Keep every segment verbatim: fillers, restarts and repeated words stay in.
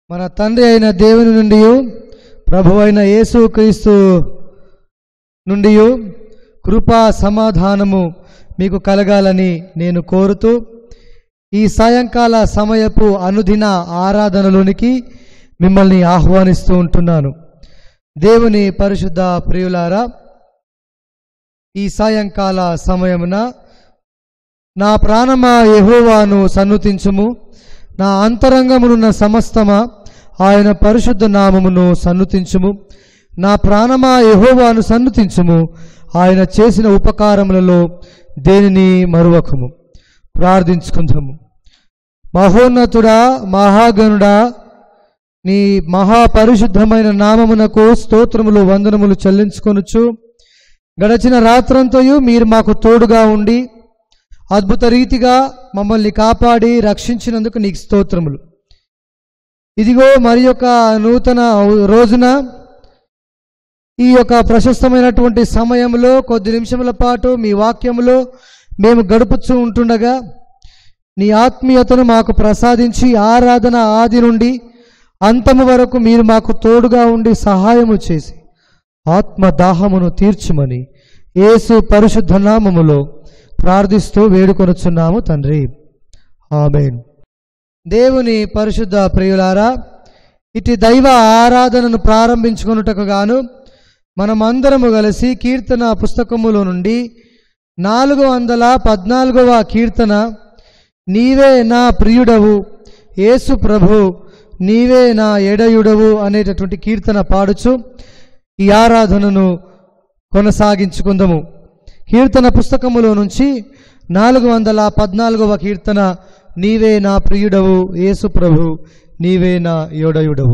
మన తండ్రి అయిన దేవుని నుండి ప్రభువైన యేసుక్రీస్తు నుండి కృపా సమాధానము మీకు కలగాలని నేను కోరుతూ ఈ సాయంకాల సమయపు అనుదిన ఆరాధనలోనికి మిమ్మల్ని ఆహ్వానిస్తూ ఉంటున్నాను. దేవుని పరిశుద్ధ ప్రియులారా, ఈ సాయంకాల సమయమున నా ప్రాణమా యెహోవాను సన్నుతించుము, నా అంతరంగమునున్న సమస్తమా ఆయన పరిశుద్ధ నామమును సన్నుతించుము. నా ప్రాణమా యెహోవాను సన్నుతించుము, ఆయన చేసిన ఉపకారములలో దేనిని మరువకము. ప్రార్థించుకుందాము. మహోన్నతుడా, మహాగణుడా, నీ మహాపరిశుద్ధమైన నామమునకు స్తోత్రములు వందనములు చెల్లించుకొనుచు, గడచిన రాత్రంతయు మీరు మాకు తోడుగా ఉండి అద్భుత రీతిగా మమ్మల్ని కాపాడి రక్షించినందుకు నీకు స్తోత్రములు. ఇదిగో మరి యొక్క నూతన రోజున ఈ యొక్క ప్రశస్తమైనటువంటి సమయంలో కొద్ది నిమిషముల పాటు మీ వాక్యములో మేము గడుపుతూ ఉంటుండగా నీ ఆత్మీయతను మాకు ప్రసాదించి ఆరాధన ఆది నుండి అంతము వరకు మీరు మాకు తోడుగా ఉండి సహాయము చేసి ఆత్మదాహమును తీర్చుమని యేసు పరిశుద్ధ నామములో ప్రార్థిస్తూ వేడుకొనుచున్నాము తండ్రి, ఆమేన్. దేవుని పరిశుద్ధ ప్రియులారా, ఇటు దైవ ఆరాధనను ప్రారంభించుకొనుటకు గాను మనమందరము కలిసి కీర్తన పుస్తకములో నుండి నాలుగు వందల పద్నాలుగవ కీర్తన, నీవే నా ప్రియుడవు యేసు ప్రభు నీవే నా ఎడయుడవు అనేటటువంటి కీర్తన పాడుచు ఈ ఆరాధనను కొనసాగించుకుందాము. కీర్తన పుస్తకములో నుంచి నాలుగు వందల పద్నాలుగవ కీర్తన, నీవే నా ప్రియుడవు యేసు ప్రభు నీవే నా ఎడయుడవు.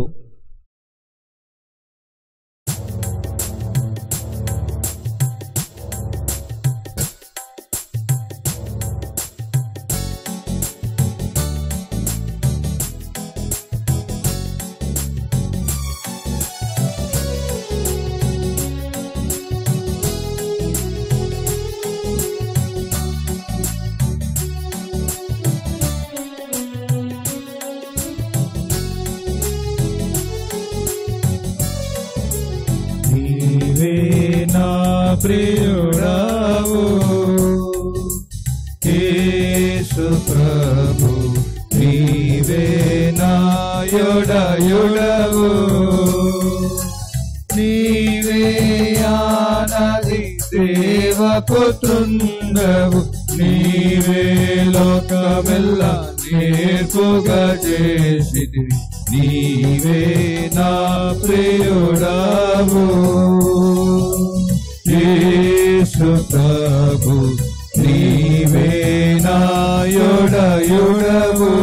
ప్రియుడవు యేసు ప్రభు నీవే నా యొడయుడవు, నీవే ఆనది దేవపుత్రుండవు, నీవే లోకమెల్ల నేర్పుగా చేసిది, నీవే నా ప్రియుడవు యేసు ప్రభు నీవే నా యొడయుడవు.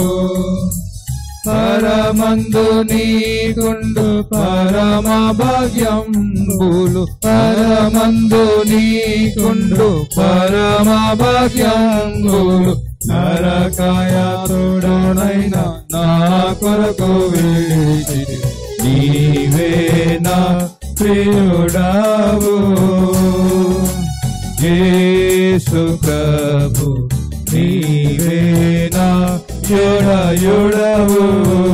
పరమందు నీకుండు పరమ భాగ్యంబులు, పరమందు నీకుండు పరమ భాగ్యంబులు, నరకాయాతుడనైన నా కొరకు వేచితి, నీవే నా ప్రియుడవు యేసు ప్రభు నీవే నా యొడయుడవు.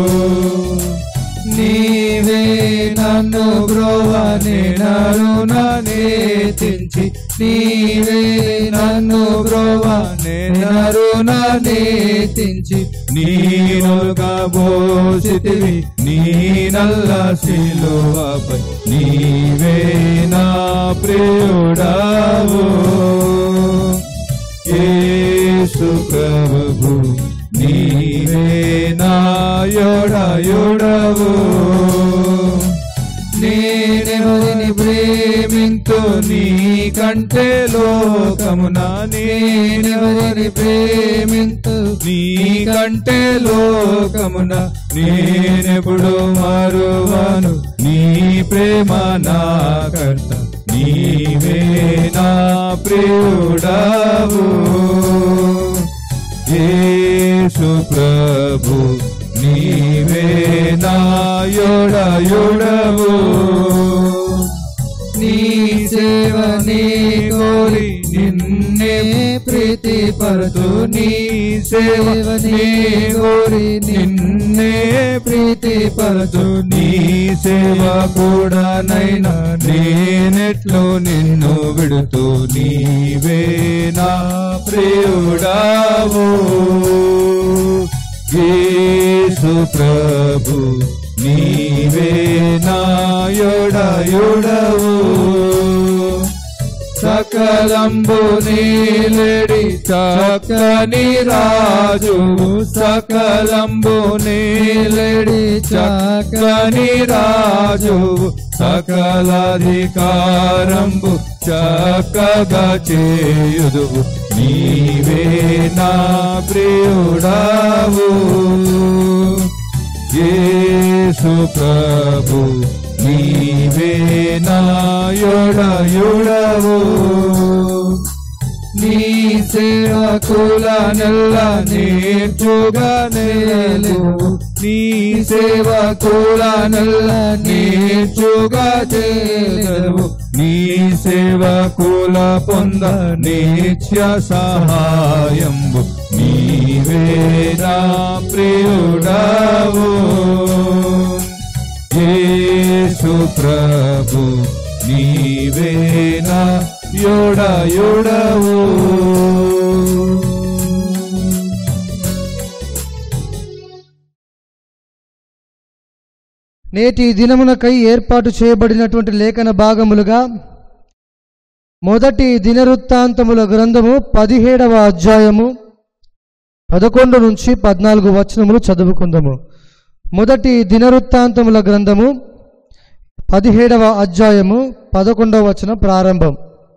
నీవే నన్ను బ్రోవని నరుననే తెంచి, నీవే నన్ను బ్రోవని నరుననే తెంచి, నీనుగా బోసితివి నీ నల్ల శిలువపై, నీవే నా ప్రియుడవు యేసు ప్రభు నీవే నా యొడయుడవు. నేనెవరిని ప్రేమింతు నీ కంటే లోకమున, నేనెవరిని ప్రేమింతు నీ కంటే లోకమున, నేనెప్పుడు మరువను నీ ప్రేమ నా కర్త, నీవే నా ప్రియుడవు యేసు ప్రభు నీవే నా యొడయుడవు. నీ సేవ నీ కోరి నిన్నే ప్రే ప్రీతి పరచు నీ సేవ నీ గోరి నిన్నే ప్రీతి పరచు నీ సేవ కూడా నైనా నేనెట్లు నిన్ను విడుతూ నీవే నా ప్రియుడావు యేసు ప్రభు నీవే నా యొడయుడవు సకలంబు నీలెడి చక్కని రాజు సకలంబు నీలెడి చక్కని రాజు సకలాధికారంబు చక్కగా చేయుదువు నీవే నా ప్రియుడావు యేసు ప్రభు నీవే నా యొడయుడవు నీ సేవకులనెల్ల నేర్చుగా నేలెవు నీ సేవకులనెల్ల నేర్చుగా చేలెవు నీ సేవకుల పొంద నిత్య సహాయంబు నీవే నా ప్రియుడావు యేసు ప్రభు నీవే నా యొడయుడవు నేటి దినమునకై ఏర్పాటు చేయబడినటువంటి లేఖన భాగములుగా మొదటి దినవృత్తాంతముల గ్రంథము పదిహేడవ అధ్యాయము పదకొండు నుంచి పద్నాలుగు వచనములు చదువుకుందాము. మొదటి దినవృత్తాంతముల గ్రంథము పదిహేడవ అధ్యాయము పదకొండవ వచనం ప్రారంభం.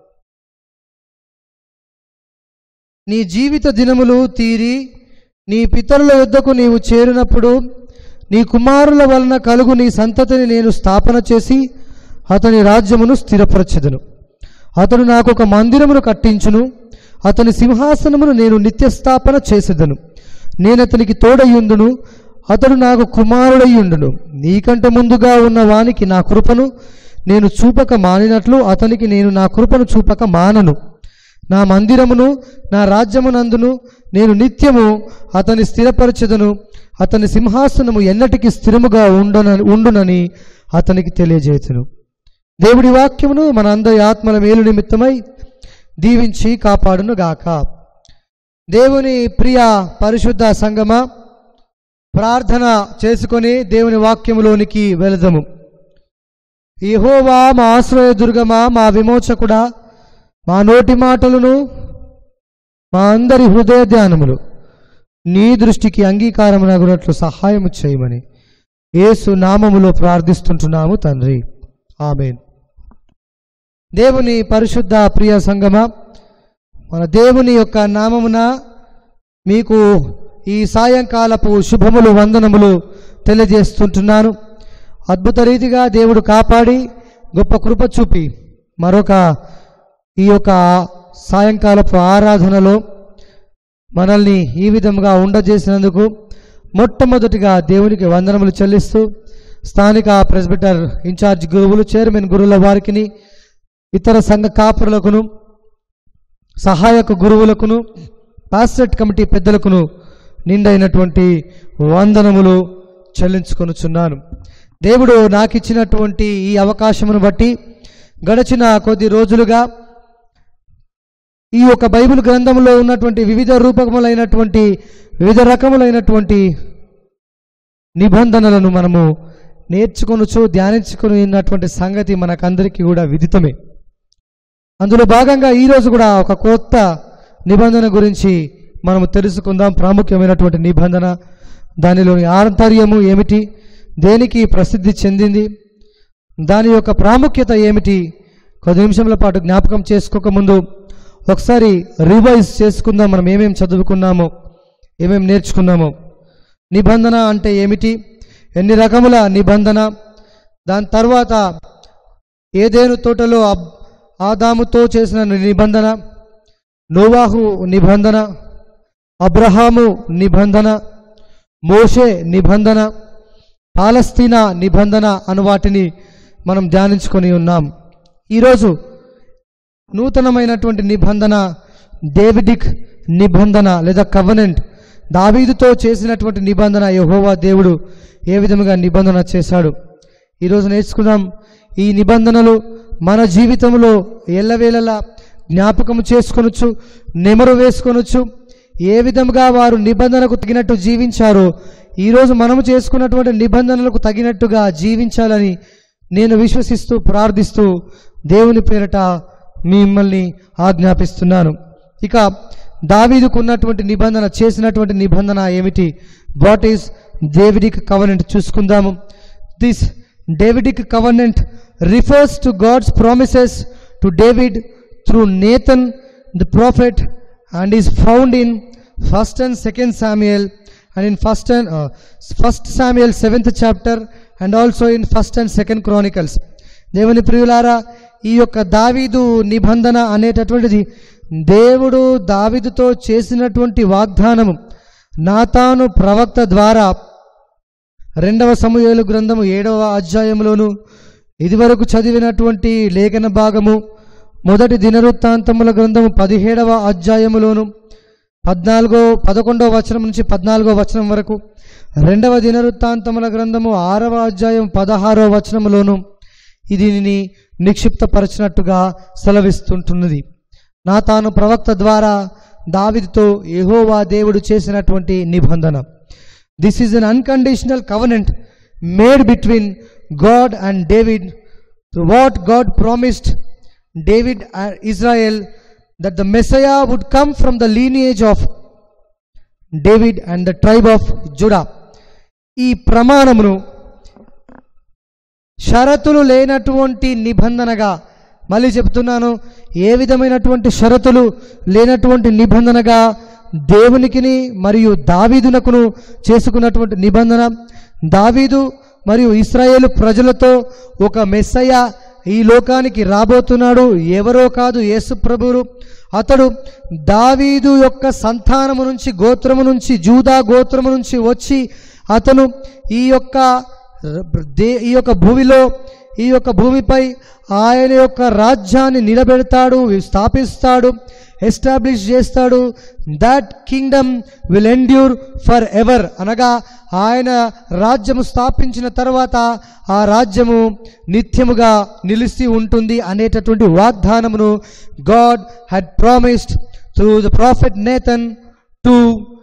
నీ జీవిత దినములు తీరి నీ పితరుల యొద్దకు నీవు చేరినప్పుడు నీ కుమారుల వలన కలుగు నీ సంతతిని నేను స్థాపన చేసి అతని రాజ్యమును స్థిరపరచెదను. అతడు నాకు ఒక మందిరమును కట్టించును, అతని సింహాసనమును నేను నిత్యస్థాపన చేసేదను. నేను అతనికి తోడయ్యుండును, అతడు నాకు కుమారుడయ్యుండును. నీకంటే ముందుగా ఉన్న వానికి నా కృపను నేను చూపక మానినట్లు అతనికి నేను నా కృపను చూపక మానను. నా మందిరమును నా రాజ్యమునందును నేను నిత్యము అతని స్థిరపరచెదను. అతని సింహాసనము ఎన్నటికి స్థిరముగా ఉండన ఉండునని అతనికి తెలియజేతును. దేవుడి వాక్యమును మన అందరి ఆత్మల మేలు నిమిత్తమై దీవించి కాపాడును గాక. దేవుని ప్రియ పరిశుద్ధ సంగమా, ప్రార్థన చేసుకొని దేవుని వాక్యములోనికి వెళదము. యెహోవా మా ఆశ్రయ దుర్గమా, మా విమోచకుడా, మా నోటి మాటలను మా అందరి హృదయ ధ్యానములు నీ దృష్టికి అంగీకారమునగునట్లు సహాయము చేయమని యేసు నామములో ప్రార్థిస్తుంటున్నాము తండ్రి, ఆమేన్. దేవుని పరిశుద్ధ ప్రియ సంగమా, మన దేవుని యొక్క నామమున మీకు ఈ సాయంకాలపు శుభములు వందనములు తెలియజేస్తుంటున్నాను. అద్భుత రీతిగా దేవుడు కాపాడి గొప్ప కృప చూపి మరొక ఈ యొక్క సాయంకాలపు ఆరాధనలో మనల్ని ఈ విధంగా ఉండజేసినందుకు మొట్టమొదటిగా దేవునికి వందనములు చెల్లిస్తూ స్థానిక ప్రెస్బిటర్ ఇన్ఛార్జ్ గురువులు, చైర్మన్ గురువుల వారికిని, ఇతర సంఘ కాపురులకును, సహాయక గురువులకును, పాస్టరేట్ కమిటీ పెద్దలకును నిండైనటువంటి వందనములు చెల్లించుకొనుచున్నాను. దేవుడు నాకు ఇచ్చినటువంటి ఈ అవకాశమును బట్టి గడిచిన కొద్ది రోజులుగా ఈ యొక్క బైబిల్ గ్రంథంలో ఉన్నటువంటి వివిధ రూపములైనటువంటి వివిధ రకములైనటువంటి నిబంధనలను మనము నేర్చుకొనుచు ధ్యానించుకుని ఉన్నటువంటి సంగతి మనకందరికీ కూడా విదితమే. అందులో భాగంగా ఈరోజు కూడా ఒక కొత్త నిబంధన గురించి మనము తెలుసుకుందాం. ప్రాముఖ్యమైనటువంటి నిబంధన, దానిలోని ఆంతర్యము ఏమిటి, దేనికి ప్రసిద్ధి చెందింది, దాని యొక్క ప్రాముఖ్యత ఏమిటి, కొద్ది నిమిషముల పాటు జ్ఞాపకం చేసుకోకముందు ఒకసారి రివైజ్ చేసుకుందాం. మనం ఏమేమి చదువుకున్నామో, ఏమేమి నేర్చుకున్నామో. నిబంధన అంటే ఏమిటి, ఎన్ని రకముల నిబంధన, దాని తర్వాత ఏదేను తోటలో ఆదాముతో చేసిన నిబంధన, నోవాహు నిబంధన, అబ్రహాము నిబంధన, మోషే నిబంధన, పాలస్తీనా నిబంధన అను వాటిని మనం ధ్యానించుకొని ఉన్నాం. ఈరోజు నూతనమైనటువంటి నిబంధన డేవిడిక్ నిబంధన లేదా కవనెంట్, దావీదుతో చేసినటువంటి నిబంధన యెహోవా దేవుడు ఏ విధముగా నిబంధన చేశాడు. ఈరోజు నేర్చుకుందాం. ఈ నిబంధనలు మన జీవితంలో ఎల్లవేళలా జ్ఞాపకం చేసుకొనొచ్చు, నెమరు వేసుకొనొచ్చు. ఏ విధముగా వారు నిబంధనకు తగినట్టు జీవించారో ఈరోజు మనము చేసుకున్నటువంటి నిబంధనలకు తగినట్టుగా జీవించాలని నేను విశ్వసిస్తూ ప్రార్థిస్తూ దేవుని పేరట మిమ్మల్ని ఆజ్ఞాపిస్తున్నాను. ఇక దావీదుకు ఉన్నటువంటి నిబంధన, చేసినటువంటి నిబంధన ఏమిటి? వాట్ ఈస్ డేవిడిక్ కవనెంట్ చూసుకుందాము. This Davidic covenant refers to God's promises to David through Nathan the prophet and is found in first and second Samuel and in first and uh, first Samuel seventh chapter and also in first and second Chronicles. దేవుని ప్రియులారా, ఈ యొక్క దావీదు నిబంధన అనేటటువంటిది దేవుడు దావీదుతో చేసినటువంటి వాగ్దానము నాతాను ప్రవక్త ద్వారా రెండవ సమూయేలు గ్రంథము ఏడవ అధ్యాయంలోను, ఇదివరకు చదివినటువంటి లేఖన భాగము మొదటి దినవృత్తాంతముల గ్రంథము పదిహేడవ అధ్యాయములోను పద్నాలుగో పదకొండవ వచనం నుంచి పద్నాలుగో వచనం వరకు, రెండవ దినవృత్తాంతముల గ్రంథము ఆరవ అధ్యాయం పదహారవ వచనములోను దీనిని నిక్షిప్తపరచినట్టుగా సెలవిస్తుంటున్నది. నాతాను ప్రవక్త ద్వారా దావీదుతో యెహోవా దేవుడు చేసినటువంటి నిబంధన. This is an unconditional covenant made between God and David, what God promised David and Israel, that the Messiah would come from the lineage of David and the tribe of Judah. ఈ ప్రమాణమును షరతులు లేనటువంటి నిబంధనగా, మళ్ళీ చెప్తున్నాను, ఏ విధమైనటువంటి షరతులు లేనటువంటి నిబంధనగా దేవునికిని మరియు దావీదునకును చేసుకున్నటువంటి నిబంధన. దావీదు మరియు ఇశ్రాయేలు ప్రజలతో ఒక మెస్సయ్య ఈ లోకానికి రాబోతున్నాడు. ఎవరో కాదు, యేసు ప్రభువు. అతడు దావీదు యొక్క సంతానము నుంచి, గోత్రము నుంచి, జూదా గోత్రము నుంచి వచ్చి అతను ఈ యొక్క ఈ యొక్క భూమిలో, ఈ యొక్క భూమిపై ఆయన యొక్క రాజ్యాన్ని నిలబెడతాడు, స్థాపిస్తాడు, ఎస్టాబ్లిష్ చేస్తాడు. That kingdom will endure for ever, అనగా ఆయన రాజ్యము స్థాపించిన తర్వాత ఆ రాజ్యము నిత్యముగా నిలిచి ఉంటుంది అనేటటువంటి వాగ్దానమును God had promised through the prophet Nathan to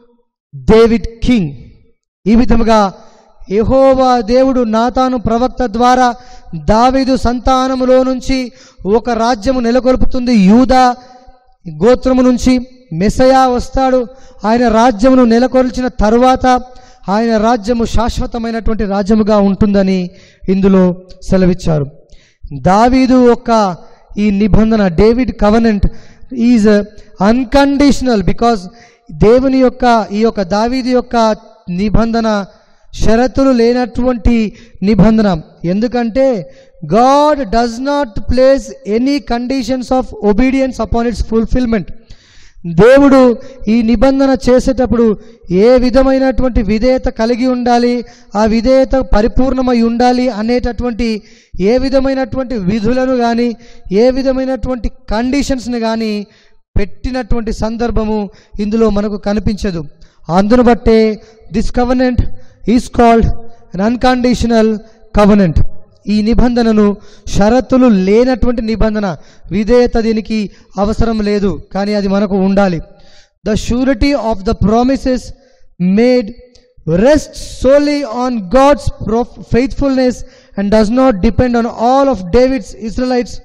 David king. ఈ విధముగా యెహోవా దేవుడు నాతాను ప్రవక్త ద్వారా దావీదు సంతానములో నుంచి ఒక రాజ్యము నెలకొల్పుతుంది. యూదా గోత్రము నుంచి మెస్సయా వస్తాడు. ఆయన రాజ్యమును నెలకొల్చిన తరువాత ఆయన రాజ్యము శాశ్వతమైనటువంటి రాజ్యముగా ఉంటుందని ఇందులో సెలవిచ్చారు. దావీదు యొక్క ఈ నిబంధన, David covenant, is unconditional because దేవుని యొక్క ఈ యొక్క దావీదు యొక్క నిబంధన షరతులు లేనటువంటి నిబంధన. ఎందుకంటే God does not place any conditions of obedience upon its fulfillment. దేవుడు ఈ నిబంధన చేసేటప్పుడు ఏ విధమైనటువంటి విధేయత కలిగి ఉండాలి, ఆ విధేయత పరిపూర్ణమై ఉండాలి అనేటటువంటి ఏ విధమైనటువంటి విధులను కానీ, ఏ విధమైనటువంటి కండిషన్స్ని కానీ పెట్టినటువంటి సందర్భము ఇందులో మనకు కనిపించదు. అందును బట్టే this covenant is called an unconditional covenant. ఈ నిబంధనను షరతులు లేనటువంటి నిబంధన. విధేయత దీనికి అవసరం లేదు, కానీ అది మనకు ఉండాలి. The surety of the promises made rest solely on God's faithfulness and does not depend on all of David's Israelites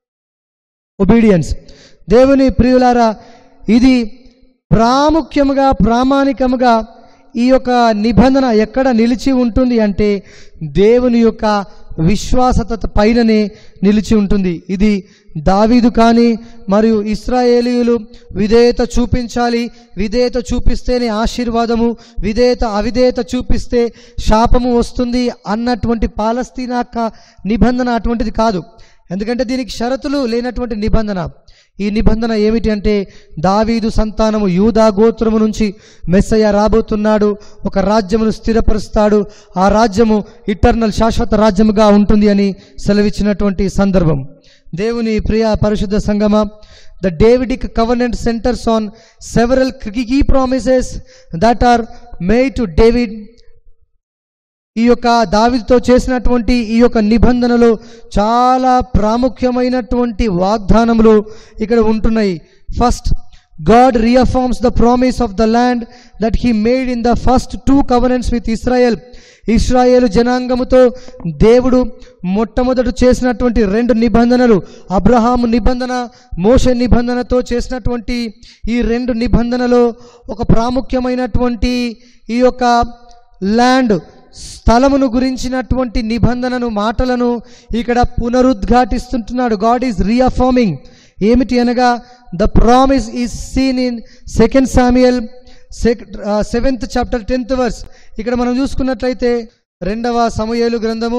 obedience. దేవుని ప్రియులారా, ఇది ప్రాముఖ్యముగా ప్రామాణికముగా ఈ యొక్క నిబంధన ఎక్కడ నిలిచి ఉంటుంది అంటే దేవుని యొక్క విశ్వాసత పైననే నిలిచి ఉంటుంది. ఇది దావీదు కానీ మరియు ఇశ్రాయేలీయులు విధేయత చూపించాలి, విధేయత చూపిస్తేనే ఆశీర్వాదము, విధేయత అవిధేయత చూపిస్తే శాపము వస్తుంది అన్నటువంటి పాలస్తీనా నిబంధన అటువంటిది కాదు. ఎందుకంటే దీనికి షరతులు లేనటువంటి నిబంధన. ఈ నిబంధన ఏమిటి అంటే దావీదు సంతానము యూదా గోత్రము నుంచి మెస్సయ్య రాబోతున్నాడు, ఒక రాజ్యమును స్థిరపరుస్తాడు, ఆ రాజ్యము ఇటర్నల్ శాశ్వత రాజ్యముగా ఉంటుంది అని సెలవిచ్చినటువంటి సందర్భం. దేవుని ప్రియ పరిశుద్ధ సంగమ, the Davidic covenant centers on several key promises that are made to David. ఈ యొక్క దావీదుతో చేసినటువంటి ఈ యొక్క నిబంధనలు చాలా ప్రాముఖ్యమైనటువంటి వాగ్దానములు ఇక్కడ ఉంటున్నాయి. First, God reaffirms the promise of the land that he made in the first two covenants with Israel. ఇశ్రాయేలు జనాంగముతో దేవుడు మొట్టమొదట చేసినటువంటి రెండు నిబంధనలు, అబ్రహాము నిబంధన, మోషే నిబంధనతో చేసినటువంటి ఈ రెండు నిబంధనలు ఒక ప్రాముఖ్యమైనటువంటి ఈ యొక్క ల్యాండ్ స్థలమును గురించినటువంటి నిబంధనను మాటలను ఇక్కడ పునరుద్ఘాటిస్తుంటున్నాడు. God is reaffirming. ఏమిటి అనగా, the promise is seen in second Samuel seventh chapter tenth verse. ఇక్కడ మనం చూసుకున్నట్లయితే రెండవ సమూయేలు గ్రంథము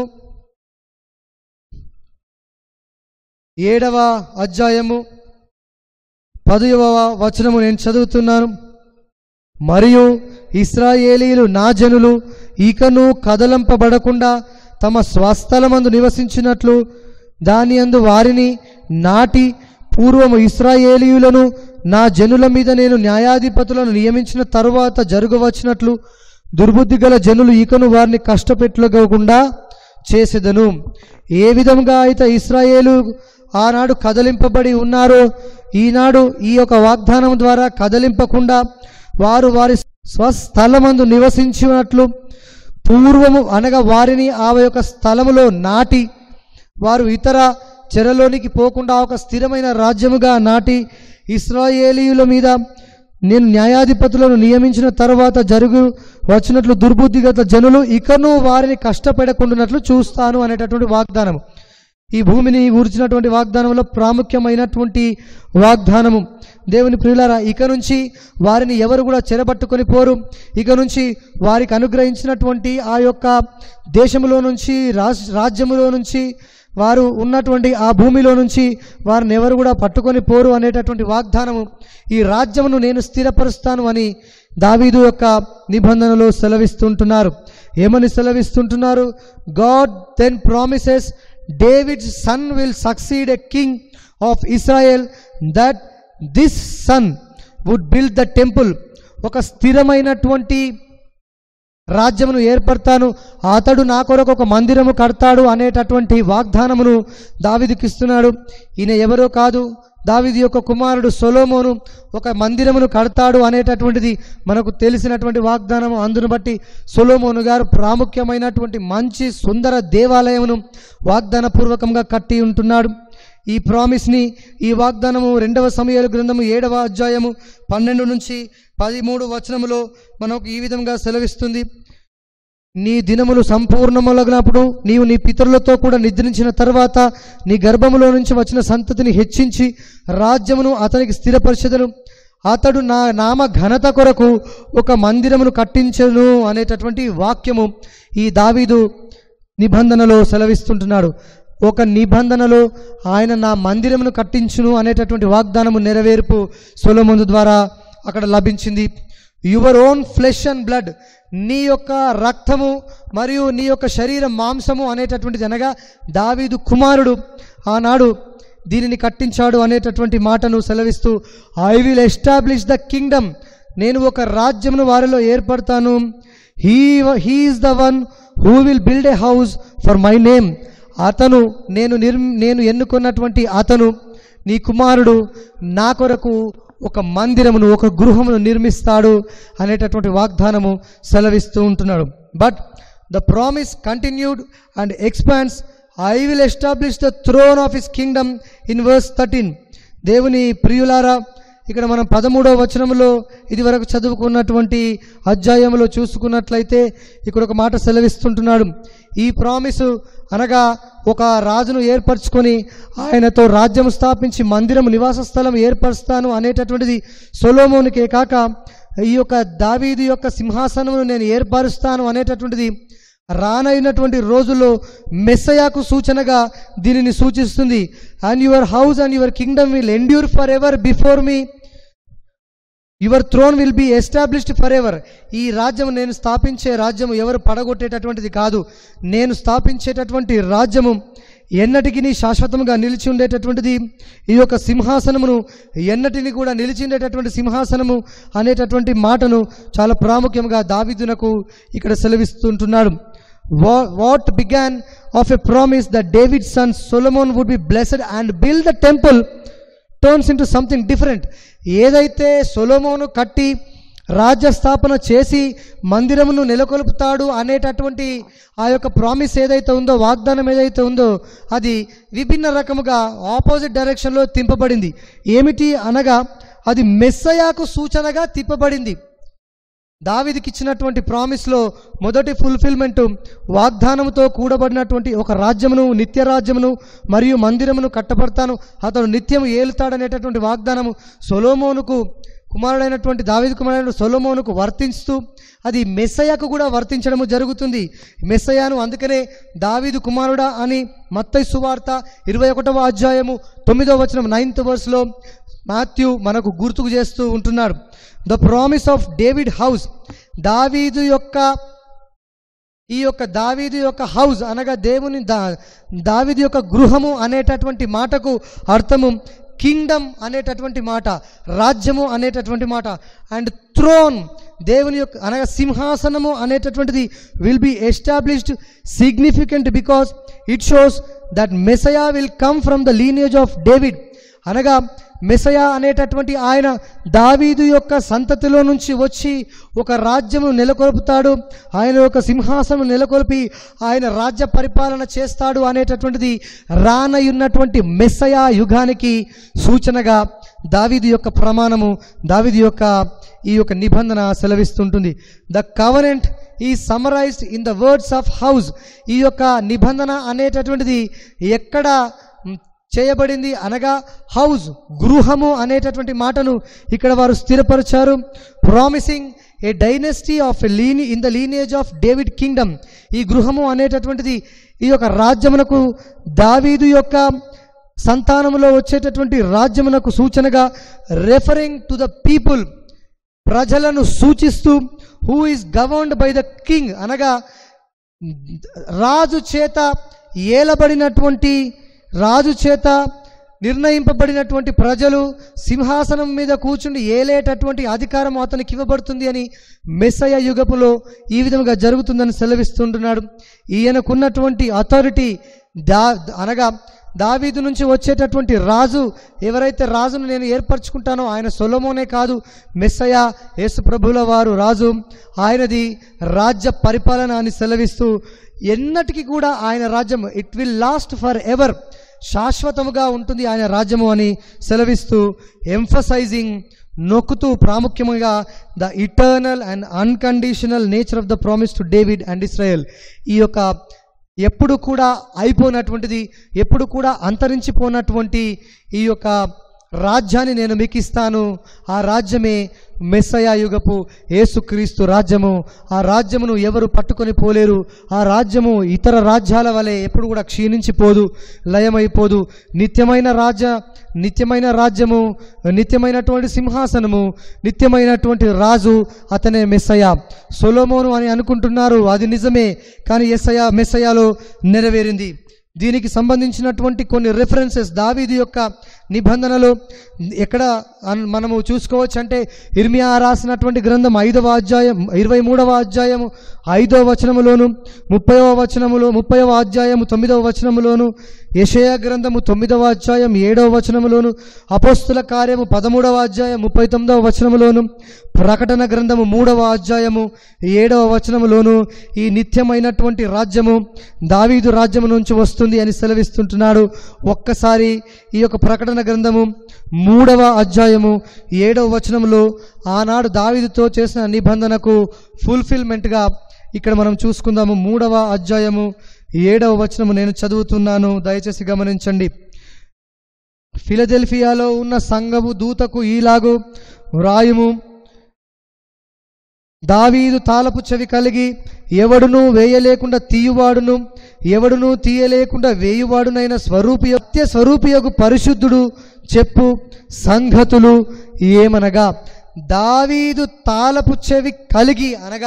ఏడవ అధ్యాయము పదవ వచనము నేను చదువుతున్నాను. మరియు ఇశ్రాయేలీయులు నా జనులు ఇకను కదలింపబడకుండా తమ స్వస్థలమందు నివసించినట్లు దాని యందు వారిని నాటి పూర్వము ఇశ్రాయేలీయులను నా జనుల మీద నేను న్యాయాధిపతులను నియమించిన తరువాత జరగవచ్చినట్లు దుర్బుద్ధి గల జనులు ఇకను వారిని కష్టపెట్టకుండా చేసేదను. ఏ విధంగా అయితే ఇశ్రాయేలు ఆనాడు కదలింపబడి ఉన్నారో, ఈనాడు ఈ యొక్క వాగ్దానం ద్వారా కదలింపకుండా వారు వారి స్వస్థలమందు నివసించినట్లు పూర్వము అనగా వారిని ఆ యొక్క స్థలములో నాటి వారు ఇతర చెరలోనికి పోకుండా ఒక స్థిరమైన రాజ్యముగా నాటి ఇశ్రాయేలీయుల మీద నేను న్యాయాధిపతులను నియమించిన తర్వాత జరుగు వచ్చినట్లు దుర్బుద్ధిగత జనులు ఇకను వారిని కష్టపెడకుండానట్లు చూస్తాను అనేటటువంటి వాగ్దానము. ఈ భూమిని గురించినటువంటి వాగ్దానంలో ప్రాముఖ్యమైనటువంటి వాగ్దానము. దేవుని ప్రియులారా, ఇక నుంచి వారిని ఎవరు కూడా చెరబట్టుకొని పోరు. ఇక నుంచి వారికి అనుగ్రహించినటువంటి ఆ యొక్క దేశములో నుంచి, రాజ్ రాజ్యములో నుంచి, వారు ఉన్నటువంటి ఆ భూమిలో నుంచి వారిని ఎవరు కూడా పట్టుకొని పోరు అనేటటువంటి వాగ్దానము. ఈ రాజ్యమును నేను స్థిరపరుస్తాను అని దావీదు యొక్క నిబంధనలు సెలవిస్తుంటున్నారు. ఏమని సెలవిస్తుంటున్నారు? God then promises David's son will succeed a king of Israel, that this son would build the temple. ఒక స్థిరమైనటువంటి రాజ్యమును ఏర్పడతాను, అతడు నా కొరకు ఒక మందిరము కడతాడు అనేటటువంటి వాగ్దానమును దావీదుకి ఇస్తున్నాడు. ఈయన ఎవరో కాదు, దావీదు యొక్క కుమారుడు సొలొమోను ఒక మందిరమును కడతాడు అనేటటువంటిది మనకు తెలిసినటువంటి వాగ్దానము. అందును బట్టి సొలొమోను గారు ప్రాముఖ్యమైనటువంటి మంచి సుందర దేవాలయమును వాగ్దానపూర్వకంగా కట్టి ఉంటున్నాడు. ఈ ప్రామిస్ని, ఈ వాగ్దానము రెండవ సమూయేలు గ్రంథము ఏడవ అధ్యాయము పన్నెండు నుంచి పదిమూడు వచనములో మనకు ఈ విధంగా సెలవిస్తుంది. నీ దినములు సంపూర్ణములగినప్పుడు నీవు నీ పితరులతో కూడా నిద్రించిన తర్వాత నీ గర్భములో నుంచి వచ్చిన సంతతిని హెచ్చించి రాజ్యమును అతనికి స్థిరపరిచెదను. అతడు నా నామ ఘనత కొరకు ఒక మందిరమును కట్టించెను అనేటటువంటి వాక్యము ఈ దావీదు నిబంధనలో సెలవిస్తుంటున్నాడు. ఒక నిబంధనలో ఆయన నా మందిరమును కట్టించును అనేటటువంటి వాగ్దానము నెరవేర్పు సొలొమోను ద్వారా అక్కడ లభించింది. Your own flesh and blood, నీ యొక్క రక్తము మరియు నీ యొక్క శరీరం మాంసము అనేటటువంటిది అనగా దావీదు కుమారుడు ఆనాడు దీనిని కట్టించాడు అనేటటువంటి మాటను సెలవిస్తూ, I will establish the kingdom, నేను ఒక రాజ్యమును వారిలో ఏర్పడతాను. He he is the one who will build a house for my name, అతను నేను నిర్ నేను ఎన్నుకున్నటువంటి అతను నీ కుమారుడు నా కొరకు ఒక మందిరమును, ఒక గృహమును నిర్మిస్తాడు అనేటటువంటి వాగ్దానము సెలవిస్తూ ఉంటున్నాడు. But the promise continued and expands. I will establish the throne of his kingdom in verse thirteen. దేవుని ప్రియులారా, ఇక్కడ మనం పదమూడవ వచనంలో ఇది వరకు చదువుకున్నటువంటి అధ్యాయంలో చూసుకున్నట్లయితే ఇక్కడ ఒక మాట సెలవిస్తుంటున్నాడు. ఈ ప్రామిసు అనగా ఒక రాజును ఏర్పరచుకొని ఆయనతో రాజ్యం స్థాపించి మందిరము నివాస స్థలం ఏర్పరుస్తాను అనేటటువంటిది సొలొమోనుకే కాక ఈ యొక్క దావీదు యొక్క సింహాసనమును నేను ఏర్పరుస్తాను అనేటటువంటిది రానైనటువంటి రోజుల్లో మెస్సయాకు సూచనగా దీనిని సూచిస్తుంది. And your house and your kingdom will endure for ever before me, your throne will be established for ever. ఈ రాజ్యము నేను స్థాపించే రాజ్యము ఎవరు పడగొట్టేటటువంటిది కాదు. నేను స్థాపించేటటువంటి రాజ్యము ఎన్నటికి శాశ్వతంగా నిలిచి ఉండేటటువంటిది. ఈ యొక్క సింహాసనమును ఎన్నటిని కూడా నిలిచి ఉండేటటువంటి సింహాసనము అనేటటువంటి మాటను చాలా ప్రాముఖ్యంగా దావీదునకు ఇక్కడ సెలవిస్తుంటున్నాడు. What began of a promise that David son Solomon would be blessed and build the temple turns into something different. ఏదైతే సొలొమోను కట్టి రాజ్య స్థాపన చేసి మందిరమును నెలకొల్పుతాడు అనేటటువంటి ఆ యొక్క ప్రామిస్ ఏదైతే ఉందో, వాగ్దానం ఏదైతే ఉందో, అది విభిన్న రకముగా ఆపోజిట్ డైరెక్షన్లో తింపబడింది. ఏమిటి అనగా అది మెస్సయాకు సూచనగా తిప్పబడింది. దావీదుకి ఇచ్చినటువంటి ప్రామిస్లో మొదటి ఫుల్ఫిల్మెంట్ వాగ్దానముతో కూడబడినటువంటి ఒక రాజ్యమును, నిత్య రాజ్యమును మరియు మందిరమును కట్టబడతాను, అతడు నిత్యం ఏలుతాడనేటటువంటి వాగ్దానము సొలొమోనుకు కుమారుడైనటువంటి దావీదు కుమారుడైన సొలొమోనుకు వర్తిస్తూ అది మెస్సయాకు కూడా వర్తించడము జరుగుతుంది. మెస్సయాను అందుకనే దావీదు కుమారుడా అని మత్తయి సువార్త ఇరవై ఒకటవ అధ్యాయము తొమ్మిదవ వచనం నైన్త్ వర్స్లో మాథ్యూ మనకు గుర్తుకు చేస్తూ ఉంటున్నాడు. The promise of David house, దావీదు యొక్క ఈ యొక్క దావీదు యొక్క హౌస్ అనగా దేవుని దా దావీదు యొక్క గృహము అనేటటువంటి మాటకు అర్థము కింగ్డమ్ అనేటటువంటి మాట, రాజ్యము అనేటటువంటి మాట. అండ్ థ్రోన్, దేవుని యొక్క అనగా సింహాసనము అనేటటువంటిది will be established significant because it shows that Messiah will come from the lineage of David. అనగా మెస్సయా అనేటటువంటి ఆయన దావీదు యొక్క సంతతిలో నుంచి వచ్చి ఒక రాజ్యము నెలకొల్పుతాడు, ఆయన యొక్క సింహాసనం నెలకొల్పి ఆయన రాజ్య పరిపాలన చేస్తాడు అనేటటువంటిది రానయున్నటువంటి మెస్సయా యుగానికి సూచనగా దావీదు యొక్క ప్రమాణము, దావీదు యొక్క ఈ యొక్క నిబంధన సెలవిస్తుంటుంది. The covenant is summarized in the words of house. ఈ యొక్క నిబంధన అనేటటువంటిది ఎక్కడ చేయబడింది అనగా హౌస్, గృహము అనేటటువంటి మాటను ఇక్కడ వారు స్థిరపరిచారు. Promising a dynasty of a line in the lineage of David kingdom. ఈ గృహము అనేటటువంటిది ఈ యొక్క రాజ్యమునకు, దావీదు యొక్క సంతానములో వచ్చేటటువంటి రాజ్యమునకు సూచనగా రెఫరింగ్ టు ద పీపుల్, ప్రజలను సూచిస్తూ who is governed by the king అనగా రాజు చేత ఏలబడినటువంటి, రాజు చేత నిర్ణయింపబడినటువంటి ప్రజలు సింహాసనం మీద కూర్చుని ఏలేటటువంటి అధికారం అతనికి ఇవ్వబడుతుంది అని మెస్సయ యుగపులో ఈ విధంగా జరుగుతుందని సెలవిస్తుంటున్నాడు. ఈయనకున్నటువంటి అథారిటీ దా అనగా దావీదు నుంచి వచ్చేటటువంటి రాజు, ఎవరైతే రాజును నేను ఏర్పరచుకుంటానో ఆయన సొలొమోనే కాదు, మెస్సయ యేసు ప్రభువుల వారు రాజు, ఆయనది రాజ్య పరిపాలన అని సెలవిస్తూ ఎన్నటికీ కూడా ఆయన రాజ్యం it will last for ever, శాశ్వతముగా ఉంటుంది ఆయన రాజ్యము అని సెలవిస్తూ ఎంఫసైజింగ్, నొక్కుతూ ప్రాముఖ్యంగా the eternal and unconditional nature of the promise to David and Israel. ఈ యొక్క ఎప్పుడు కూడా అయిపోయినటువంటిది, ఎప్పుడు కూడా అంతరించిపోయినటువంటి ఈ యొక్క రాజ్యాన్ని నేను మీకు ఇస్తాను. ఆ రాజ్యమే మెస్సయా యుగపు యేసుక్రీస్తు రాజ్యము. ఆ రాజ్యమును ఎవరు పట్టుకొని పోలేరు. ఆ రాజ్యము ఇతర రాజ్యాల వలె ఎప్పుడు కూడా క్షీణించిపోదు, లయమైపోదు. నిత్యమైన రాజ్య నిత్యమైన రాజ్యము, నిత్యమైనటువంటి సింహాసనము, నిత్యమైనటువంటి రాజు అతనే మెస్సయా. సొలొమోను అని అనుకుంటున్నారు, అది నిజమే, కానీ యేసయ్య మెస్సయాలో నెరవేరింది. దీనికి సంబంధించినటువంటి కొన్ని రెఫరెన్సెస్ దావీదు యొక్క నిబంధనలు ఎక్కడ మనము చూసుకోవచ్చు అంటే ఇర్మియా రాసినటువంటి గ్రంథం ఐదవ అధ్యాయం ఇరవై మూడవ అధ్యాయము ఐదవ వచనములోను, ముప్పైవ వచనములో ముప్పైవ అధ్యాయము తొమ్మిదవ వచనములోను, యెషయా గ్రంథము తొమ్మిదవ అధ్యాయం ఏడవ వచనములోను, అపోస్తుల కార్యము పదమూడవ అధ్యాయం ముప్పై తొమ్మిదవ వచనములోను, ప్రకటన గ్రంథము మూడవ అధ్యాయము ఏడవ వచనములోను ఈ నిత్యమైనటువంటి రాజ్యము దావీదు రాజ్యము నుంచి వస్తుంది అని సెలవిస్తుంటున్నాడు. ఒక్కసారి ఈ యొక్క ప్రకటన గ్రంథము మూడవ అధ్యాయము ఏడవ వచనములో ఆనాడు దావీదుతో చేసిన నిబంధనకు ఫుల్ఫిల్మెంట్గా ఇక్కడ మనం చూసుకుందాము. మూడవ అధ్యాయము ఏడవ వచనము నేను చదువుతున్నాను, దయచేసి గమనించండి. ఫిలదెల్ఫియాలో ఉన్న సంఘము దూతకు ఈలాగు వ్రాయుము, దావీదు తాళపు చెవి కలిగి ఎవడునూ వేయలేకుండా తీయువాడును ఎవడునూ తీయలేకుండా వేయువాడునైన స్వరూపి సత్య స్వరూపియగు పరిశుద్ధుడు చెప్పు సంగతులు ఏమనగా, దావీదు తాళపు చెవి కలిగి అనగా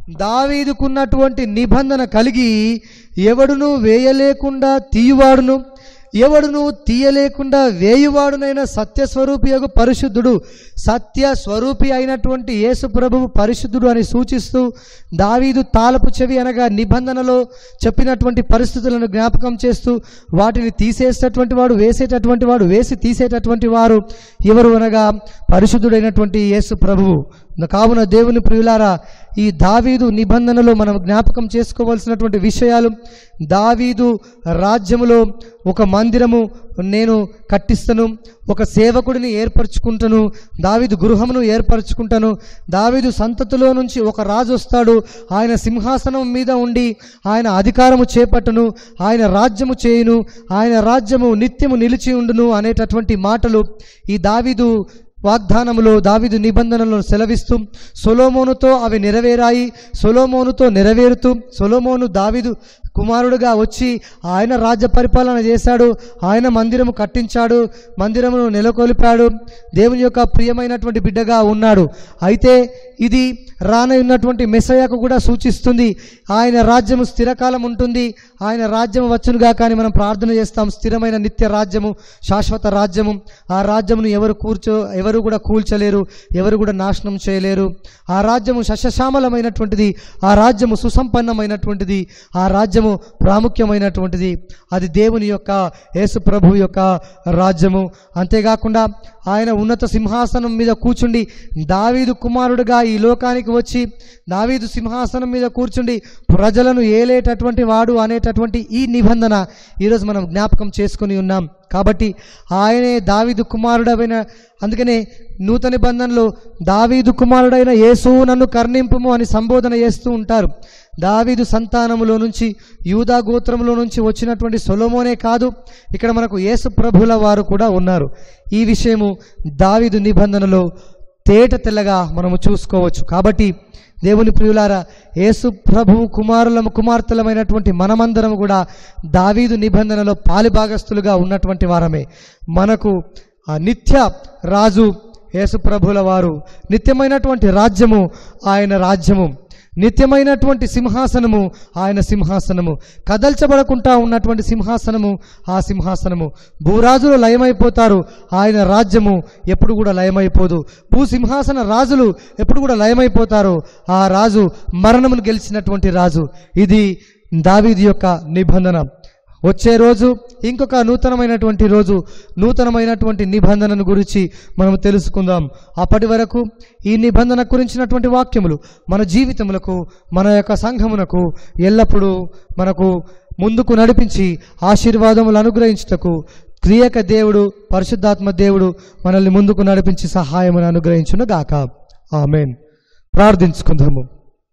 దావీదుకున్నటువంటి నిబంధన కలిగి ఎవడును వేయలేకుండా తీయువాడును ఎవడును తీయలేకుండా వేయువాడునైన సత్యస్వరూపియగు పరిశుద్ధుడు, సత్య స్వరూపి అయినటువంటి యేసు ప్రభువు పరిశుద్ధుడు అని సూచిస్తూ దావీదు తాళపు చెవి అనగా నిబంధనలో చెప్పినటువంటి పరిస్థితులను జ్ఞాపకం చేస్తూ వాటిని తీసేసేటటువంటి వాడు, వేసేటటువంటి వాడు, వేసి తీసేటటువంటి వారు ఎవరు అనగా పరిశుద్ధుడైనటువంటి యేసు ప్రభువు. కావున దేవుని ప్రియులారా, ఈ దావీదు నిబంధనలో మనం జ్ఞాపకం చేసుకోవాల్సినటువంటి విషయాలు, దావీదు రాజ్యములో ఒక మందిరము నేను కట్టిస్తాను, ఒక సేవకుడిని ఏర్పరచుకుంటాను, దావీదు గృహమును ఏర్పరచుకుంటాను, దావీదు సంతతిలో నుంచి ఒక రాజు వస్తాడు, ఆయన సింహాసనం మీద ఉండి ఆయన అధికారము చేపట్టును, ఆయన రాజ్యము చేయును, ఆయన రాజ్యము నిత్యము నిలిచి ఉండును అనేటటువంటి మాటలు ఈ దావీదు వాగ్దానములో, దావీదు నిబంధనలను సెలవిస్తూ సొలొమోనుతో అవి నెరవేరాయి. సొలొమోనుతో నెరవేరుతూ సొలొమోను దావీదు కుమారుడుగా వచ్చి ఆయన రాజ్య పరిపాలన చేశాడు, ఆయన మందిరము కట్టించాడు, మందిరమును నెలకొల్పాడు, దేవుని యొక్క ప్రియమైనటువంటి బిడ్డగా ఉన్నాడు. అయితే ఇది రానున్నటువంటి మెస్సయాకు కూడా సూచిస్తుంది. ఆయన రాజ్యము స్థిరకాలం ఉంటుంది, ఆయన రాజ్యము వచ్చునుగా. కానీ మనం ప్రార్థన చేస్తాం, స్థిరమైన నిత్య రాజ్యము, శాశ్వత రాజ్యము. ఆ రాజ్యమును ఎవరు కూర్చో ఎవరు కూడా కూల్చలేరు, ఎవరు కూడా నాశనం చేయలేరు. ఆ రాజ్యము శశశ్యామలమైనటువంటిది, ఆ రాజ్యము సుసంపన్నమైనటువంటిది, ఆ రాజ్యము ప్రాముఖ్యమైనటువంటిది. అది దేవుని యొక్క యేసు ప్రభు యొక్క రాజ్యము. అంతేకాకుండా ఆయన ఉన్నత సింహాసనం మీద కూర్చుండి దావీదు కుమారుడుగా ఈ లోకానికి వచ్చి దావీదు సింహాసనం మీద కూర్చుండి ప్రజలను ఏలేటటువంటి వాడు అనేటటువంటి ఈ నిబంధన ఈరోజు మనం జ్ఞాపకం చేసుకుని ఉన్నాం. కాబట్టి ఆయనే దావీదు కుమారుడైన, అందుకనే నూతన నిబంధనలో దావీదు కుమారుడైన యేసు నన్ను కర్ణింపుము అని సంబోధన చేస్తూ ఉంటారు. దావీదు సంతానములో నుంచి, యూదా గోత్రములో నుంచి వచ్చినటువంటి సొలొమోనే కాదు, ఇక్కడ మనకు యేసు ప్రభుల వారు కూడా ఉన్నారు. ఈ విషయము దావీదు నిబంధనలో తేట తెల్లగా మనము చూసుకోవచ్చు. కాబట్టి దేవుని ప్రియులారా, యేసు ప్రభువు కుమారులము కుమార్తెలమైనటువంటి మనమందరం కూడా దావీదు నిబంధనలో పాలిభాగస్తులుగా ఉన్నటువంటి వారమే. మనకు ఆ నిత్య రాజు యేసు ప్రభుల వారు, నిత్యమైనటువంటి రాజ్యము ఆయన రాజ్యము, నిత్యమైనటువంటి సింహాసనము ఆయన సింహాసనము, కదల్చబడకుండా ఉన్నటువంటి సింహాసనము ఆ సింహాసనము. భూరాజులు లయమైపోతారు, ఆయన రాజ్యము ఎప్పుడు కూడా లయమైపోదు. భూ సింహాసన రాజులు ఎప్పుడు కూడా లయమైపోతారు, ఆ రాజు మరణమును గెలిచినటువంటి రాజు. ఇది దావీదు యొక్క నిబంధన. వచ్చే రోజు ఇంకొక నూతనమైనటువంటి రోజు, నూతనమైనటువంటి నిబంధనను గురించి మనం తెలుసుకుందాం. అప్పటి వరకు ఈ నిబంధన గురించినటువంటి వాక్యములు మన జీవితములకు, మన యొక్క సంఘమునకు ఎల్లప్పుడూ మనకు ముందుకు నడిపించి ఆశీర్వాదములు అనుగ్రహించుటకు క్రియక దేవుడు, పరిశుద్ధాత్మ దేవుడు మనల్ని ముందుకు నడిపించి సహాయమును అనుగ్రహించును గాక. ఆమేన్. ప్రార్థించుకుందాము.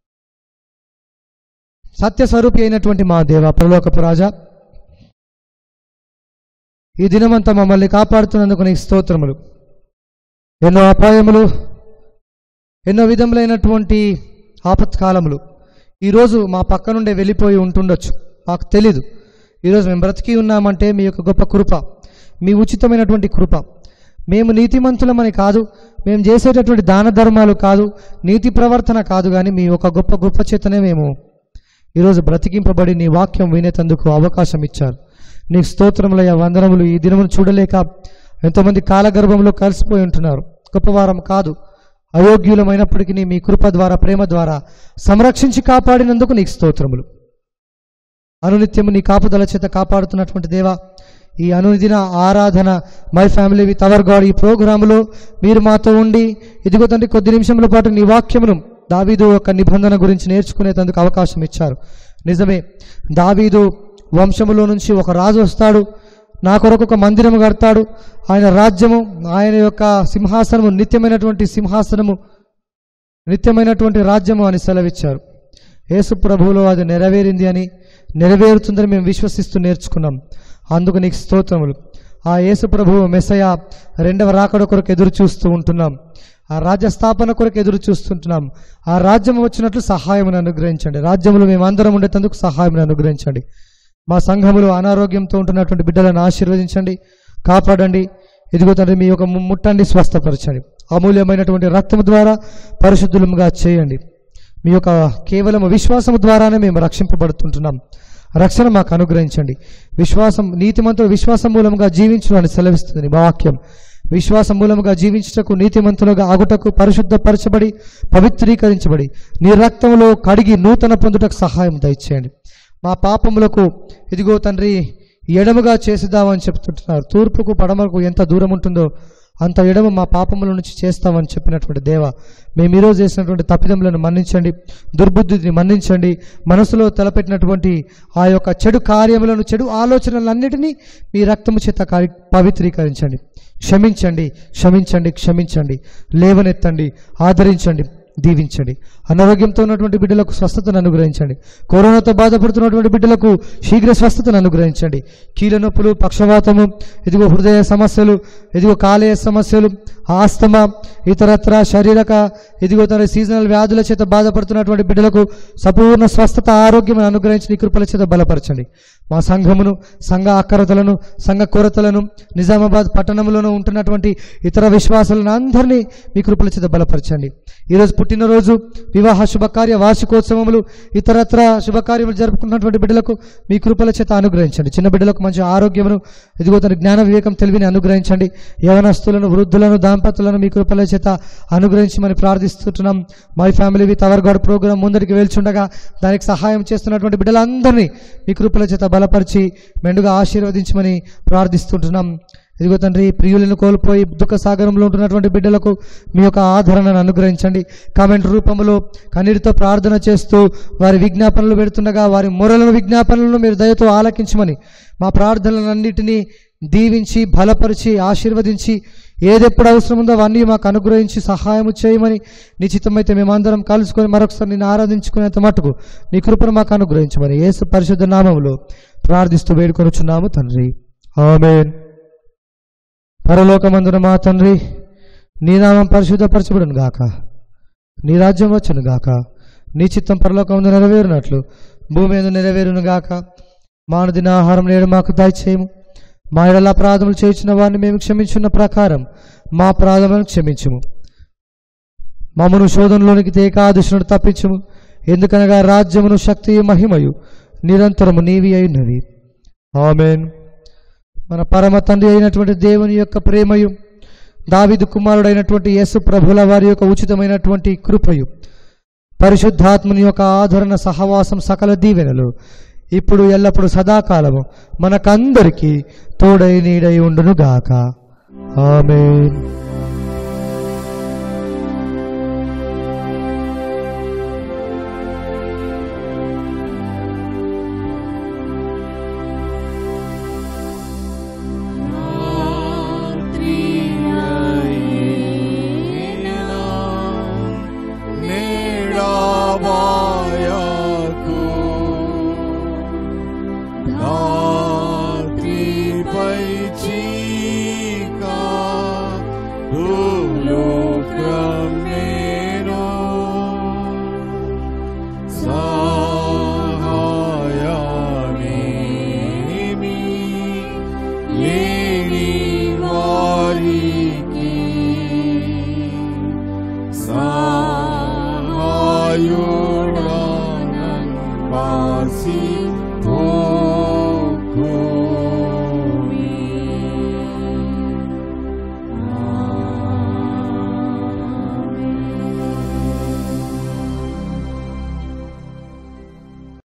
సత్యస్వరూపి అయినటువంటి మా దేవ, పరలోకపు రాజా, ఈ దినమంతా మమ్మల్ని కాపాడుతున్నందుకు నీకు స్తోత్రములు. ఎన్నో అపాయములు, ఎన్నో విధములైనటువంటి ఆపత్కాలములు ఈరోజు మా పక్క నుండే వెళ్ళిపోయి ఉంటుండొచ్చు, మాకు తెలీదు. ఈరోజు మేము బ్రతికి ఉన్నామంటే మీ యొక్క గొప్ప కృప, మీ ఉచితమైనటువంటి కృప. మేము నీతిమంతులమని కాదు, మేము చేసేటటువంటి దాన ధర్మాలు కాదు, నీతి ప్రవర్తన కాదు, కానీ మీ యొక్క గొప్ప గొప్ప చేతనే మేము ఈరోజు బ్రతికింపబడి నీ వాక్యం వినేటందుకు అవకాశం ఇచ్చారు. నీకు స్తోత్రములయ్యా, వందనములు. ఈ దినమును చూడలేక ఎంతోమంది కాలగర్భంలో కలిసిపోయి ఉంటున్నారు. గొప్పవారం కాదు, అయోగ్యులమైనప్పటికీ మీ కృప ద్వారా, ప్రేమ ద్వారా సంరక్షించి కాపాడినందుకు నీకు స్తోత్రములు. అనునిత్యము నీ కాపుదల చేత కాపాడుతున్నటువంటి దేవా, ఈ అనుదిన ఆరాధన my family with our God ఈ ప్రోగ్రాములో మీరు మాతో ఉండి ఇదిగో తండ్రి కొద్ది నిమిషముల పాటు నీ వాక్యమును, దావీదు యొక్క నిబంధన గురించి నేర్చుకునేందుకు అవకాశం ఇచ్చారు. నిజమే, దావీదు వంశములో నుంచి ఒక రాజు వస్తాడు, నా కొరకు ఒక మందిరము కడతాడు, ఆయన రాజ్యము, ఆయన యొక్క సింహాసనము నిత్యమైనటువంటి సింహాసనము, నిత్యమైనటువంటి రాజ్యము అని సెలవిచ్చారు. యేసు ప్రభువులో అది నెరవేరింది అని, నెరవేరుతుందని మేము విశ్వసిస్తూ నేర్చుకున్నాం. అందుకు నీకు స్తోత్రములు. ఆ యేసు ప్రభువు మెస్సయ రెండవ రాకడ కొరకు ఎదురు చూస్తూ ఉంటున్నాం, ఆ రాజ్య స్థాపన కొరకు ఎదురు చూస్తుంటున్నాం. ఆ రాజ్యం వచ్చినట్లు సహాయమును అనుగ్రహించండి. రాజ్యములు మేము అందరం ఉండేందుకు సహాయమును అనుగ్రహించండి. మా సంఘములు అనారోగ్యంతో ఉంటున్నటువంటి బిడ్డలను ఆశీర్వదించండి, కాపాడండి. ఇదిగో తండ్రి మీ యొక్క ముట్టండి, స్వస్థపరచండి. అమూల్యమైనటువంటి రక్తము ద్వారా పరిశుద్ధులుగా చేయండి. మీ యొక్క కేవలం విశ్వాసం ద్వారానే మేము రక్షింపబడుతుంటున్నాం. రక్షణ మాకు అనుగ్రహించండి. విశ్వాసం నీతిమంతుడు విశ్వాసం మూలంగా జీవించునని సెలవిస్తుంది మా వాక్యం. విశ్వాసం మూలముగా జీవించుటకు నీతిమంతులుగా ఆగుటకు పరిశుద్ధపరచబడి పవిత్రీకరించబడి నీ రక్తంలో కడిగి నూతన పొందుటకు సహాయం దయచేయండి. మా పాపములకు ఇదిగో తండ్రి ఎడముగా చేసిద్దామని చెప్తుంటున్నారు. తూర్పుకు పడమరకు ఎంత దూరం ఉంటుందో అంత ఎడమ మా పాపముల నుంచి చేస్తామని చెప్పినటువంటి దేవ, మేము ఈరోజు చేసినటువంటి తప్పిదములను మన్నించండి, దుర్బుద్ధిని మన్నించండి. మనసులో తలపెట్టినటువంటి ఆ యొక్క చెడు కార్యములను, చెడు ఆలోచనలన్నిటినీ మీ రక్తము చేత పవిత్రీకరించండి. క్షమించండి, క్షమించండి, క్షమించండి. లేవనెత్తండి, ఆదరించండి, దీవించండి. అనారోగ్యంతో ఉన్నటువంటి బిడ్డలకు స్వస్థతను అనుగ్రహించండి. కరోనాతో బాధపడుతున్నటువంటి బిడ్డలకు శీఘ్ర స్వస్థతను అనుగ్రహించండి. కీళ్ళ నొప్పులు, పక్షవాతము, ఇదిగో హృదయ సమస్యలు, ఇదిగో కాలేయ సమస్యలు, ఆస్తమా, ఇతరత్ర శారీరక ఇదిగో తన సీజనల్ వ్యాధుల చేత బాధపడుతున్నటువంటి బిడ్డలకు సంపూర్ణ స్వస్థత, ఆరోగ్యం అనుగ్రహించి నీ కృపల చేత బలపరచండి. మా సంఘమును, సంఘ అక్కరతలను, సంఘ కొరతలను, నిజామాబాద్ పట్టణంలోనూ ఉంటున్నటువంటి ఇతర విశ్వాసాలను అందరినీ మీ కృపల చేత బలపరచండి. ఈరోజు పుట్టినరోజు, వివాహ శుభకార్య, వార్షికోత్సవములు, ఇతరత్ర శుభకార్యములు జరుపుకున్నటువంటి బిడ్డలకు మీ కృపల చేత అనుగ్రహించండి. చిన్న బిడ్డలకు మంచి ఆరోగ్యమును, ఇదిగో తన జ్ఞాన వివేకం తెలివిని అనుగ్రహించండి. యవనస్తులను, వృద్ధులను, దాంపత్యులను మీ కృపల చేత అనుగ్రహించమని ప్రార్థిస్తున్నాం. My family with our God programme ముందరికి వెళ్చుండగా దానికి సహాయం చేస్తున్నటువంటి బిడ్డలందరినీ మీ కృపల చేత బలపరిచి మెండుగా ఆశీర్వదించమని ప్రార్థిస్తుంటున్నాం. ఇదిగో తండ్రి, ప్రియులను కోల్పోయి దుఃఖ సాగరంలో ఉంటున్నటువంటి బిడ్డలకు మీ యొక్క ఆదరణను అనుగ్రహించండి. కామెంట్ రూపంలో కన్నీటితో ప్రార్థన చేస్తూ వారి విజ్ఞాపనలు పెడుతుండగా వారి మొరలను, విజ్ఞాపనలను మీరు దయతో ఆలకించమని, మా ప్రార్థనలన్నిటినీ దీవించి బలపరిచి ఆశీర్వదించి ఏదెప్పుడు అవసరం ఉందో అవన్నీ మాకు అనుగ్రహించి సహాయం చేయమని, నిశ్చితమైతే మేమందరం కలుసుకొని మరొకసారి నిన్ను ఆరాధించుకునేంత మట్టుకు నీ కృపను మాకు అనుగ్రహించమని యేసు పరిశుద్ధ నామములో ప్రార్థిస్తూ వేడుకొనుచున్నాము తండ్రి, ఆమేన్. పరలోకమందున మా తండ్రి, నీ నామం పరిశుద్ధపరచబడును గాక, నీ రాజ్యం వచ్చును గాక, నీ చిత్తం పరలోకమందు నెరవేరునట్లు భూమి మీద నెరవేరును గాక. మా అనుదిన ఆహారం నేడు మాకు దయచేయము. మా ఎడల అపరాధములు చేయించిన వారిని మేము క్షమించున్న ప్రకారం మా అపరాధములను క్షమించుము. మమ్మను శోధనలోనికి తేకాదుషును తప్పించుము. ఎందుకనగా రాజ్యమును, శక్తియు, మహిమయు నిరంతరము నీవి అయినవి. ఆమేన్. మన పరమ తండ్రి అయినటువంటి దేవుని యొక్క ప్రేమయు, దావీదు కుమారుడైనటువంటి యేసు ప్రభుల వారి యొక్క ఉచితమైనటువంటి కృపయు, పరిశుద్ధాత్మని యొక్క ఆదరణ, సహవాసం, సకల దీవెనలు ఇప్పుడు ఎల్లప్పుడు సదాకాలము మనకందరికీ తోడై నీడై ఉండును గాక. ఆమేన్. No.